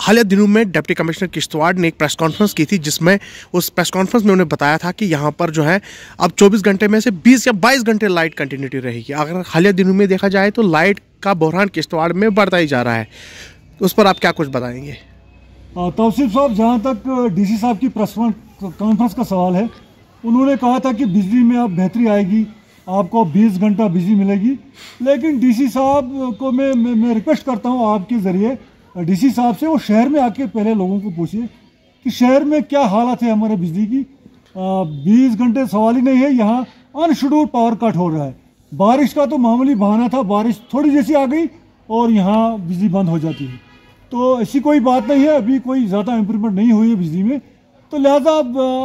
हालिया दिनों में डिप्टी कमिश्नर किश्तवाड़ ने एक प्रेस कॉन्फ्रेंस की थी, जिसमें उस प्रेस कॉन्फ्रेंस में उन्हें बताया था कि यहाँ पर जो है अब 24 घंटे में से 20 या 22 घंटे लाइट कंटिन्यूटी रहेगी। अगर हालिया दिनों में देखा जाए तो लाइट का बहरान किश्तवाड़ में बढ़ता ही जा रहा है, उस पर आप क्या कुछ बताएंगे? तौसीफ साहब, जहाँ तक डीसी साहब की प्रेस कॉन्फ्रेंस का सवाल है, उन्होंने कहा था कि बिजली में अब बेहतरी आएगी, आपको 20 घंटा बिजली मिलेगी। लेकिन डीसी साहब को मैं रिक्वेस्ट करता हूँ आपके ज़रिए डीसी साहब से, वो शहर में आके पहले लोगों को पूछिए कि शहर में क्या हालत है हमारे बिजली की। 20 घंटे सवाल ही नहीं है, यहाँ अनशेड्यूल्ड पावर कट हो रहा है। बारिश का तो मामूली बहाना था, बारिश थोड़ी जैसी आ गई और यहाँ बिजली बंद हो जाती है। तो ऐसी कोई बात नहीं है, अभी कोई ज़्यादा इम्प्रूवमेंट नहीं हुई है बिजली में। तो लिहाजा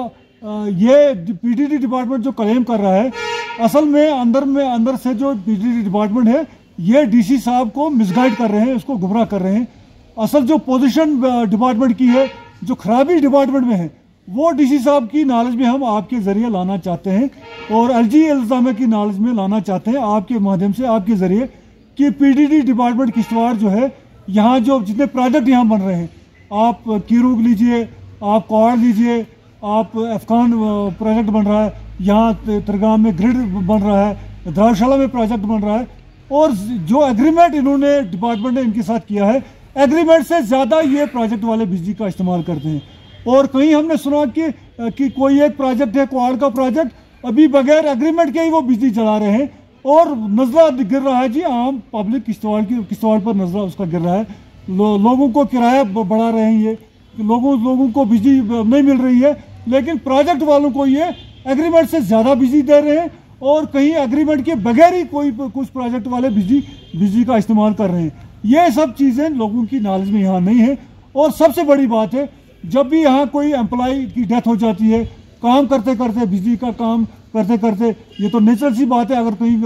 ये पीडीडी डिपार्टमेंट जो क्लेम कर रहा है, असल में अंदर से जो पीडीडी डिपार्टमेंट है, ये डीसी साहब को मिसगाइड कर रहे हैं, उसको गुमराह कर रहे हैं। असल जो पोजीशन डिपार्टमेंट की है, जो खराबी डिपार्टमेंट में है, वो डीसी साहब की नॉलेज में हम आपके ज़रिए लाना चाहते हैं और एलजी इंतज़ामिया की नॉलेज में लाना चाहते हैं आपके माध्यम से, आपके ज़रिए, कि पीडीडी डिपार्टमेंट किश्तवाड़ जो है, यहाँ जो जितने प्रोजेक्ट यहाँ बन रहे हैं, आप कीरूग लीजिए, आप कौड़ लीजिए, आप अफगान प्रोजेक्ट बन रहा है, यहाँ तरगाम में ग्रिड बन रहा है, धर्मशाला में प्रोजेक्ट बन रहा है, और जो एग्रीमेंट इन्होंने डिपार्टमेंट ने इनके साथ किया है, एग्रीमेंट से ज़्यादा ये प्रोजेक्ट वाले बिजली का इस्तेमाल करते हैं। और कहीं हमने सुना कि कोई एक प्रोजेक्ट है, क्वाड का प्रोजेक्ट, अभी बगैर एग्रीमेंट के ही वो बिजली चला रहे हैं और नज़ला गिर रहा है जी, आम पब्लिक किश्तवाड़ पर नज़ला उसका गिर रहा है। लोगों को किराया बढ़ा रहे हैं, ये लोगों को बिजली नहीं मिल रही है, लेकिन प्रोजेक्ट वालों को ये एग्रीमेंट से ज़्यादा बिजली दे रहे हैं और कहीं एग्रीमेंट के बगैर ही कुछ प्रोजेक्ट वाले बिजली का इस्तेमाल कर रहे हैं। ये सब चीज़ें लोगों की नॉलेज में यहाँ नहीं है। और सबसे बड़ी बात है, जब भी यहाँ कोई एम्प्लॉय की डेथ हो जाती है, काम करते करते, बिजली का काम करते करते, ये तो नेचुरल सी बात है, अगर कहीं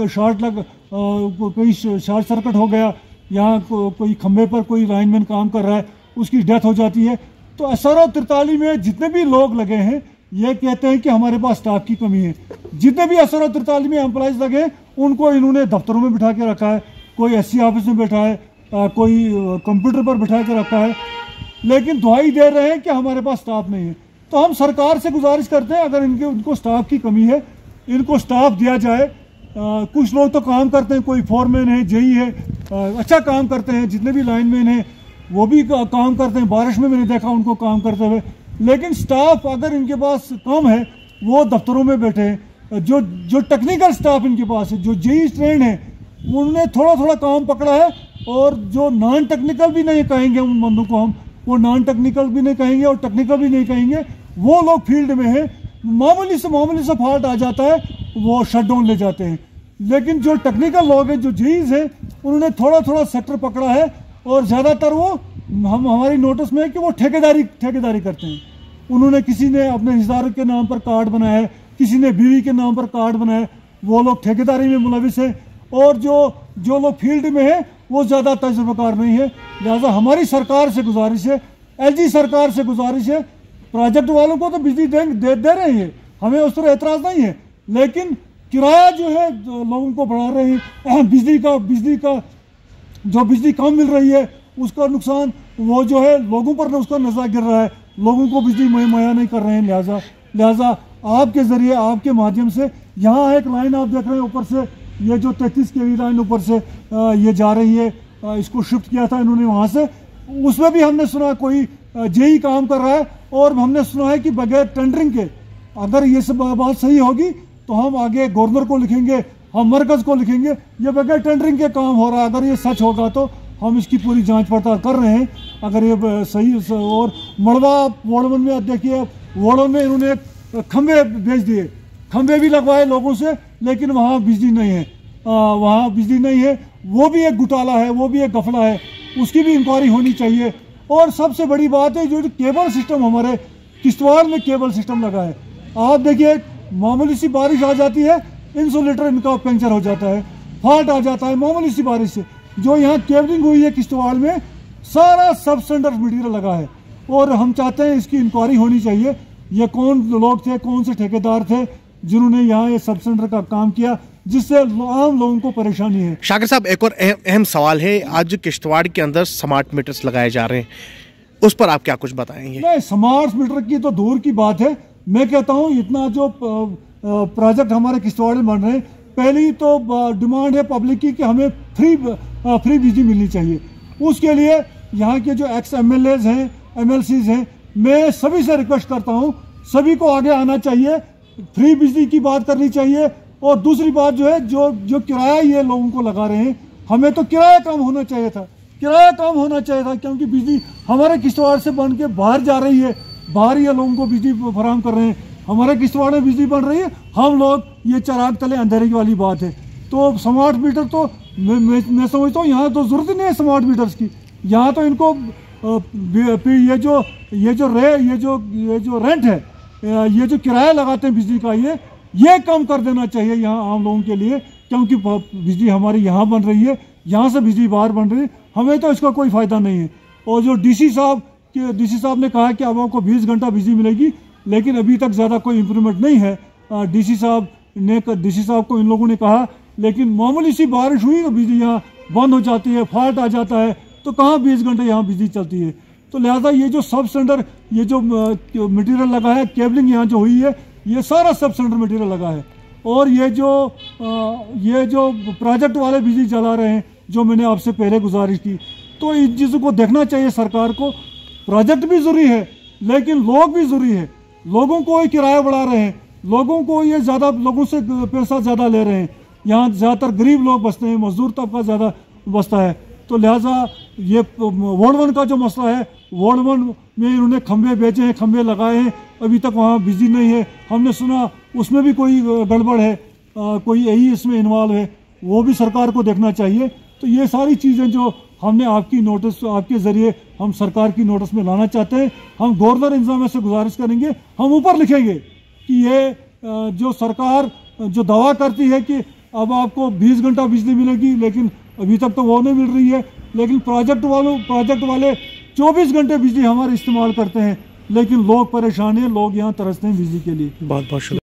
कोई शॉर्ट सर्किट हो गया, यहाँ कोई खंभे पर कोई लाइनमैन काम कर रहा है, उसकी डेथ हो जाती है, तो SRO 43 में जितने भी लोग लगे हैं, ये कहते हैं कि हमारे पास स्टाफ की कमी है। जितने भी SRO 43 में एम्प्लॉयज़ लगे हैं, उनको इन्होंने दफ्तरों में बिठा के रखा है, कोई SC ऑफिस में बैठा है, कोई कंप्यूटर पर बिठा के रखा है, लेकिन दुहाई दे रहे हैं कि हमारे पास स्टाफ नहीं है। तो हम सरकार से गुजारिश करते हैं, अगर उनको स्टाफ की कमी है, इनको स्टाफ दिया जाए। कुछ लोग तो काम करते हैं, कोई फोरमैन है, जेई है, अच्छा काम करते हैं, जितने भी लाइनमैन हैं वो भी काम करते हैं, बारिश में मैंने देखा उनको काम करते हुए। लेकिन स्टाफ अगर इनके पास कम है, वो दफ्तरों में बैठे हैं। जो टेक्निकल स्टाफ इनके पास है, जो जेई ट्रेंड है, उन्होंने थोड़ा थोड़ा काम पकड़ा है, और जो नॉन टेक्निकल भी नहीं कहेंगे उन बंदों को हम, वो नॉन टेक्निकल भी नहीं कहेंगे और टेक्निकल भी नहीं कहेंगे, वो लोग फील्ड में हैं, मामूली से फॉल्ट आ जाता है, वो शट डाउन ले जाते हैं। लेकिन जो टेक्निकल लोग हैं, जो जेईज हैं, उन्होंने थोड़ा थोड़ा सेक्टर पकड़ा है, और ज़्यादातर वो हमारी नोटिस में है कि वो ठेकेदारी करते हैं। उन्होंने, किसी ने अपने रिश्तेदार के नाम पर कार्ड बनाया है, किसी ने बीवी के नाम पर कार्ड बनाया है, वो लोग ठेकेदारी में मुलविस हैं, और जो लोग फील्ड में हैं वो ज़्यादा तजुर्बाकार नहीं है। लिहाजा हमारी सरकार से गुजारिश है, एलजी सरकार से गुजारिश है, प्रोजेक्ट वालों को तो बिजली दे रहे हैं, हमें उस पर एतराज़ नहीं है, लेकिन किराया जो है लोगों को बढ़ा रहे हैं। बिजली का जो बिजली कम मिल रही है, उसका नुकसान वो जो है लोगों पर उसका नज़र गिर रहा है, लोगों को बिजली मुहैया नहीं कर रहे हैं। लिहाजा आपके ज़रिए, आपके माध्यम से, यहाँ एक लाइन आप देख रहे हैं ऊपर से, ये जो 33 kV लाइन ऊपर से ये जा रही है, इसको शिफ्ट किया था इन्होंने वहाँ से, उसमें भी हमने सुना कोई जेई काम कर रहा है, और हमने सुना है कि बगैर टेंडरिंग के, अगर ये सब बात सही होगी तो हम आगे गवर्नर को लिखेंगे, हम मरकज़ को लिखेंगे, ये बगैर टेंडरिंग के काम हो रहा है। अगर ये सच होगा तो हम इसकी पूरी जांच पड़ताल कर रहे हैं, अगर ये सही। और मड़वा वोड़वन में देखिए, वोड़वन में इन्होंने खंभे भेज दिए, खंभे भी लगवाए लोगों से, लेकिन वहाँ बिजली नहीं है, वो भी एक घोटाला है, वो भी एक गफला है, उसकी भी इंक्वायरी होनी चाहिए। और सबसे बड़ी बात है, जो केबल सिस्टम हमारे किश्तवाड़ में केबल सिस्टम लगा है, आप देखिए, मामूली सी बारिश आ जाती है, इंसुलेटर इनका पंचर हो जाता है, फॉल्ट आ जाता है मामूली सी बारिश से। जो यहाँ केबलिंग हुई है किश्तवाड़ में, सारा सब स्टैंडर्ड मटीरियल लगा है, और हम चाहते हैं इसकी इंक्वायरी होनी चाहिए। ये कौन लोग थे, कौन से ठेकेदार थे जिन्होंने यहाँ ये सब सेंटर का काम किया, जिससे आम लोगों को परेशानी है। शाकिर साहब, एक और अहम सवाल है, आज किश्तवाड़ के अंदर स्मार्ट मीटर्स लगाए जा रहे हैं, उस पर आप क्या कुछ बताएंगे? नहीं, स्मार्ट मीटर की तो दूर की बात है। मैं कहता हूँ इतना जो प्रोजेक्ट हमारे किश्तवाड़ में बन रहे हैं, पहली तो डिमांड है पब्लिक की कि हमें फ्री बिजली मिलनी चाहिए। उसके लिए यहाँ के जो एक्स MLAs हैं, MLCs हैं, मैं सभी से रिक्वेस्ट करता हूँ, सभी को आगे आना चाहिए, फ्री बिजली की बात करनी चाहिए। और दूसरी बात जो है, जो किराया ये लोगों को लगा रहे हैं, हमें तो किराया कम होना चाहिए था, क्योंकि बिजली हमारे किश्तवाड़ से बन के बाहर जा रही है, बाहर ये लोगों को बिजली फराहम कर रहे हैं। हमारे किश्तवाड़ में बिजली बन रही है, हम लोग ये चराग तले अंधेरे की वाली बात है। तो स्मार्ट मीटर तो मैं समझता हूँ यहाँ तो ज़रूरत ही नहीं है स्मार्ट मीटर्स की। यहाँ तो इनको ये जो रेंट है, ये जो किराया लगाते हैं बिजली का, ये कम कर देना चाहिए यहाँ आम लोगों के लिए, क्योंकि बिजली हमारी यहाँ बन रही है, यहाँ से बिजली बाहर बन रही है, हमें तो इसका कोई फ़ायदा नहीं है। और जो डीसी साहब ने कहा कि अब आपको 20 घंटा बिजली मिलेगी, लेकिन अभी तक ज़्यादा कोई इम्प्रूवमेंट नहीं है। डीसी साहब को इन लोगों ने कहा, लेकिन मामूली सी बारिश हुई तो बिजली यहाँ बंद हो जाती है, फॉल्ट आ जाता है, तो कहाँ 20 घंटे यहाँ बिजली चलती है। तो लिहाजा ये जो सब सेंटर, ये जो मटीरियल लगा है, केबलिंग यहाँ जो हुई है, ये सारा सब सेंटर मटीरियल लगा है। और ये जो प्रोजेक्ट वाले बिजली जला रहे हैं, जो मैंने आपसे पहले गुजारिश की, तो इन चीज़ों को देखना चाहिए सरकार को। प्रोजेक्ट भी ज़रूरी है, लेकिन लोग भी ज़रूरी है। लोगों को ये किराया बढ़ा रहे हैं, लोगों को ये ज़्यादा, लोगों से पैसा ज़्यादा ले रहे हैं। यहाँ ज़्यादातर गरीब लोग बसते हैं, मजदूर तबका ज़्यादा बसता है। तो लिहाजा ये वार्ड 1 का जो मसला है, वार्ड 1 में इन्होंने खंभे बेचे हैं, खंभे लगाए हैं, अभी तक वहाँ बिजली नहीं है। हमने सुना उसमें भी कोई गड़बड़ है, कोई यही इसमें इन्वॉल्व है, वो भी सरकार को देखना चाहिए। तो ये सारी चीज़ें जो हमने आपके ज़रिए हम सरकार की नोटिस में लाना चाहते हैं। हम गवर्नर इंतजामिया से गुजारिश करेंगे, हम ऊपर लिखेंगे कि ये जो सरकार जो दावा करती है कि अब आपको 20 घंटा बिजली मिलेगी, लेकिन अभी तक तो वो नहीं मिल रही है। लेकिन प्रोजेक्ट वाले 24 घंटे बिजली हमारे इस्तेमाल करते हैं, लेकिन लोग परेशान हैं, लोग यहाँ तरसते हैं बिजली के लिए। बहुत बहुत शुक्रिया।